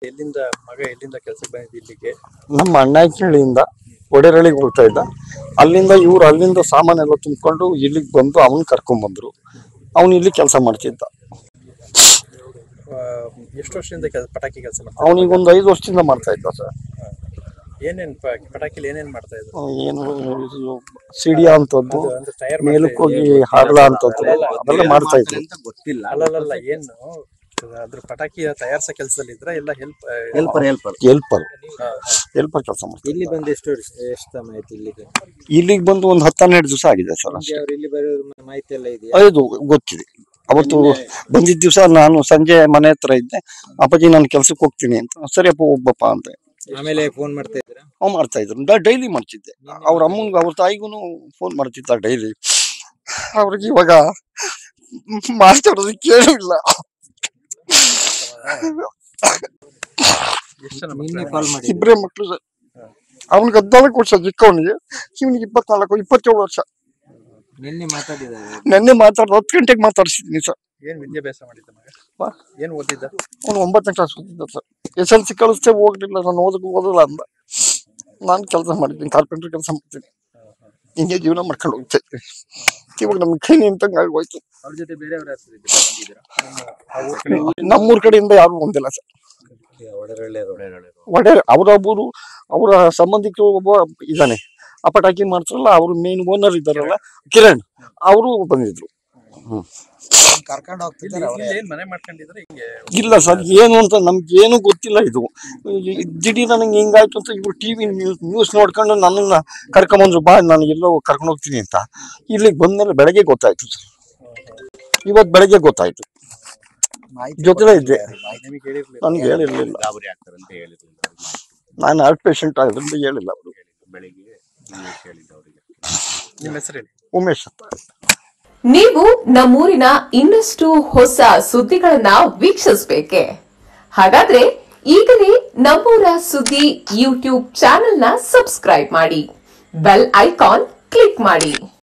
ಎಲ್ಲಿಂದ ಮಗ ಎಲ್ಲಿಂದ ಕೆಲಸಕ್ಕೆ ಬಂದಿದ್ದು ಇಲ್ಲಿಗೆ? ನಮ್ಮ ಅಣ್ಣಾಕಿಳಿಯಿಂದ ಒಡೆರಳಿಗೆ ಹೋಗ್ತಾ ಇದ್ದ. ಅಲ್ಲಿಂದ ಇವ್ರು ಅಲ್ಲಿಂದ ಸಾಮಾನೆಲ್ಲ ತುಂಬಿಕೊಂಡು ಇಲ್ಲಿಗೆ ಬಂದು ಅವನ್ ಕರ್ಕೊಂಡ್ ಬಂದ್ರು. ಅವನು ಇಲ್ಲಿ ಕೆಲಸ ಮಾಡ್ತಿದ್ದ. ಎಷ್ಟು ವರ್ಷದಿಂದ ಪಟಾಕಿ ಕೆಲಸ ಮಾಡ್ತಾ? ಅವನಿಗೆ ಒಂದು 5 ವರ್ಷದಿಂದ ಮಾಡ್ತಾ ಇದ್ದ ಸರ್. ಏನೇನ್ ಪಟಾಕಿಲಿ ಏನೇನ್ ಮಾಡ್ತಾ ಇದ್ರು? ಏನು ಸಿಡಿಯಾ ಅಂತದ್ದು, ಮೇಲಕ್ಕೆ ಹೋಗಿ ಹಾಡಲ ಅಂತದ್ದು ಅದೆಲ್ಲ ಮಾಡ್ತಾ ಇದ್ರು. ಗೊತ್ತಿಲ್ಲ. ಅಲ್ಲಲ್ಲ, ಏನು ಅದ್ರ ಪಟಾಕಿ ತಯಾರಿಸೋ ಕೆಲಸದಲ್ಲಿ ಇದ್ರ ಎಲ್ಲ ಹೆಲ್ಪರ್ ಕೆಲಸ ಮಾಡ್ತಾರೆ. ಇಲ್ಲಿ ಬಂದು ಎಷ್ಟು ಸಮಯ ಆಯ್ತು ಇಲ್ಲಿಗೆ? ಇಲ್ಲಿಗೆ ಬಂದು ಒಂದು 10-12 ದಿವಸ ಆಗಿದೆ ಸರ್. ಇಲ್ಲಿ ಬರೋ ಮಾಹಿತಿ ಎಲ್ಲ ಇದೆಯಾ? ಅದು ಗೊತ್ತಿದೆ. ಅವತ್ತು ಬಂದಿದ್ದ ದಿವಸ ನಾನು ಸಂಜೆ ಮನೆ ಹತ್ರ ಇದ್ದೆ. ಅಪ್ಪಾಜಿ ನಾನು ಕೆಲ್ಸಕ್ಕೆ ಹೋಗ್ತೀನಿ ಅಂತ. ಸರಿಯಪ್ಪ ಹೋಗ್ಬಪ್ಪ ಅಂತ. ಆಮೇಲೆ ಫೋನ್ ಮಾಡ್ತಾ ಇದ್ರ? ಮಾಡ್ತಾ ಇದ್ರು. ಡೈಲಿ ಮಾಡ್ತಿದ್ದೆ. ಅವ್ರ ಅಮ್ಮಂಗ ಅವ್ರ ತಾಯಿಗೂ ಫೋನ್ ಮಾಡ್ತಿದ್ದ ಡೈಲಿ. ಅವ್ರಿಗೆ ಇವಾಗ ಮಾತಾಡೋದು ಕೇಳಿಲ್ಲ. ಇಬ್ಬರೇ ಮಕ್ಳು ಸರ್. ಅವನಿಗೆ 14 ವರ್ಷ ಚಿಕ್ಕವನಿಗೆ, ಇವನಿಗೆ 24-27 ವರ್ಷ. ನೆನ್ನೆ ಮಾತಾಡ್ದು 10 ಗಂಟೆಗೆ ಮಾತಾಡ್ಸಿದ್ದೀನಿ ಸರ್. ಏನ್ ವಿದ್ಯಾಭ್ಯಾಸ ಮಾಡಿದ್ದ ಮಗ? ಏನ್ ಓದಿದ್ದ? ಅವನು 9ನೇ ಕ್ಲಾಸ್ ಓದಿದ್ದ ಸರ್. SLC ಕಳಿಸ್ತೇ ಹೋಗ್ಲಿಲ್ಲ. ನಾನು ಓದಲ್ಲ ಅಂದ. ನಾನು ಕೆಲಸ ಮಾಡಿದ್ದೀನಿ, ಕಾರ್ಪೆಂಟರ್ ಕೆಲಸ ಮಾಡ್ತೀನಿ. ಹಿಂಗೆ ಜೀವನ ಮಾಡ್ಕೊಂಡು ಹೋಗ್ತಾ ಇದ್ದೀನಿ. ಇವಾಗ ನಮ್ಗೆ ಕೈ ನಿಂತಂಗೆ ಆಗೋಯ್ತು. ಅವ್ರ ಜೊತೆ ಬೇರೆಯವ್ರ ನಮ್ಮೂರ್ ಕಡೆಯಿಂದ ಯಾರು ಬಂದಿಲ್ಲ ಸರ್. ಅವರೊಬ್ಬರು ಅವರ ಸಂಬಂಧಿಕರು ಒಬ್ಬ ಇದ್ದಾನೆ, ಆ ಪಟಾಕಿ ಮಾಡ್ತಾರಲ್ಲ, ಅವ್ರು ಮೇನ್ ಓನರ್ ಇದ್ದಾರಲ್ಲ ಕಿರಣ್, ಅವರು ಬಂದಿದ್ರು. ಇಲ್ಲ ಸರ್, ಏನು ಅಂತ ನಮ್ಗೆ ಏನು ಗೊತ್ತಿಲ್ಲ. ಇದು ದಿಢೀರ್ ನನಗೆ ಹಿಂಗಾಯ್ತು ಅಂತ ಇವ್ರು ಟಿವಿ ನ್ಯೂಸ್ ನೋಡ್ಕೊಂಡು ನನ್ನನ್ನ ಕರ್ಕೊಂಬಂದ್ರು, ಬಾ ನಾನು ಎಲ್ಲೋ ಕರ್ಕೊಂಡು ಹೋಗ್ತೀನಿ ಅಂತ. ಇಲ್ಲಿಗೆ ಬಂದ್ಮೇಲೆ ಬೆಳಗ್ಗೆ ಗೊತ್ತಾಯ್ತು ಸರ್. ಇವತ್ತು ಬೆಳಗ್ಗೆ ಗೊತ್ತಾಯ್ತು. ಜೊತೆಲೇ ಇದ್ದೆ. ನನ್ಗೆ ಹೇಳಿರ್ಲಿಲ್ಲ. ನಾನು ಹಾರ್ಟ್ ಪೇಷಂಟ್ ಆದ್ರಿಂದ ಹೇಳಿಲ್ಲ ಅವರು. ಉಮೇಶ್ ಅಂತ. ನೀವು ನಮ್ಮೂರಿನ ಇನ್ನಷ್ಟು ಹೊಸ ಸುದ್ದಿಗಳನ್ನ ವೀಕ್ಷಿಸಬೇಕೆ? ಹಾಗಾದ್ರೆ ಈಗಲೇ ನಮ್ಮೂರ ಸುದ್ದಿ ಯೂಟ್ಯೂಬ್ ಚಾನೆಲ್ನ ಸಬ್ಸ್ಕ್ರೈಬ್ ಮಾಡಿ, ಬೆಲ್ ಐಕಾನ್ ಕ್ಲಿಕ್ ಮಾಡಿ.